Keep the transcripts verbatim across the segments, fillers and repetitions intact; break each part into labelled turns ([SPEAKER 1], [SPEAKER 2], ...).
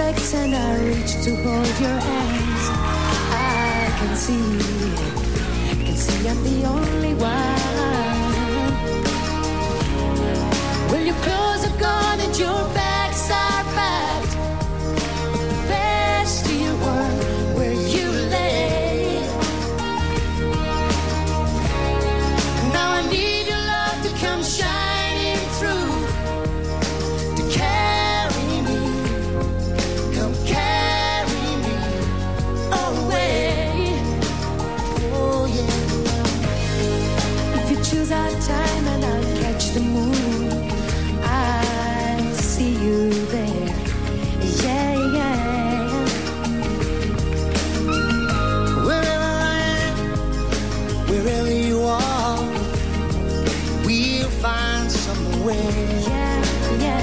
[SPEAKER 1] legs and I reach to hold your hands. I can see, can see I'm the only one. Well, your clothes are gone and your bags are packed, but the best of your world where you lay. Now I need your love to come shining through, to carry me, come carry me away. Oh yeah. If you choose our time and I'll catch the moon, I'll see you there. Yeah, yeah.
[SPEAKER 2] Wherever I am, wherever you are, we'll find some way.
[SPEAKER 1] Yeah, yeah.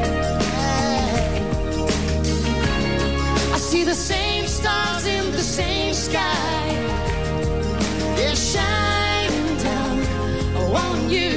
[SPEAKER 1] I see the same stars in the same sky. They're shining down on you.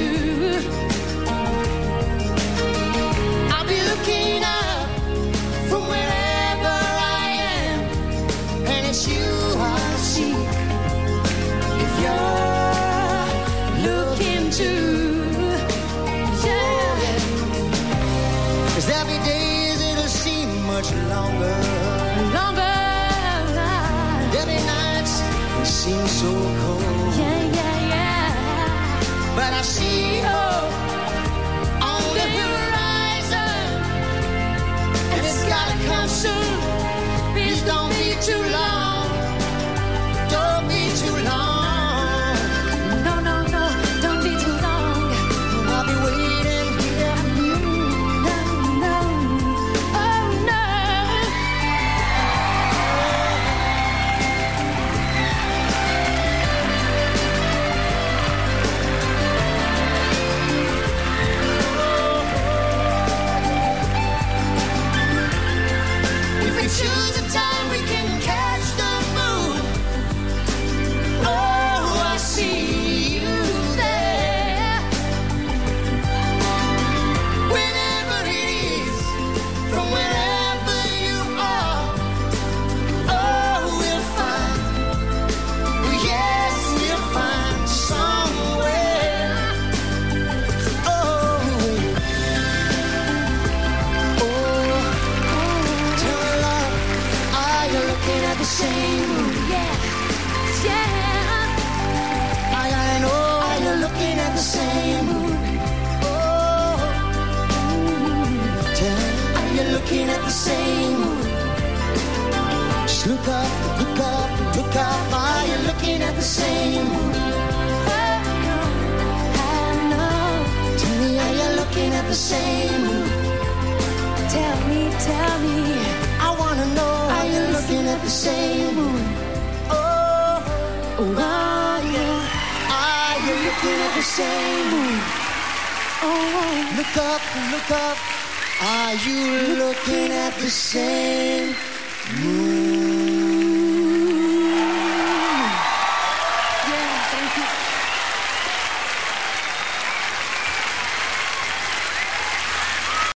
[SPEAKER 1] I'll be looking up from wherever I am, and it's you I'll see. If you're looking too, yeah.
[SPEAKER 2] Cause every day it'll seem much longer.
[SPEAKER 1] Longer,
[SPEAKER 2] Every night seems so cold.
[SPEAKER 1] yeah, yeah, yeah.
[SPEAKER 2] But I see hope on the horizon, and it's gotta come soon. Please don't be too long. Don't be too long.
[SPEAKER 1] No, no, no, don't be too long.
[SPEAKER 2] I'll be waiting here.
[SPEAKER 1] No, no, oh no.
[SPEAKER 2] If we choose a time, we can catch the moon. Oh, I see you there. Whenever it is, from wherever you are, oh, we'll find, oh, yes, we'll find somewhere. Oh, oh, tell me, love, are you looking at the same moon?
[SPEAKER 1] Yeah, yeah.
[SPEAKER 2] I gotta know, are you looking at the same moon? Oh, tell me, are you looking at the same moon? Just look up, look up, look up. Are you looking at the same moon?
[SPEAKER 1] I know.
[SPEAKER 2] Tell me, are you looking at the same moon?
[SPEAKER 1] Tell me, tell me,
[SPEAKER 2] I wanna know, are you looking at the same moon? Oh,
[SPEAKER 1] oh, are you,
[SPEAKER 2] are you looking at the same moon?
[SPEAKER 1] oh,
[SPEAKER 2] Look up, look up. Are you looking at the same moon?
[SPEAKER 1] yeah, thank you.